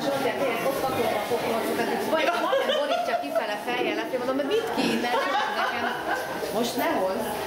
mondják, hogy ott kapom a pokrocokat, vagy majdnem borítja kifele fejjel, mondom, de vidd ki innen, nekem most ne hozz.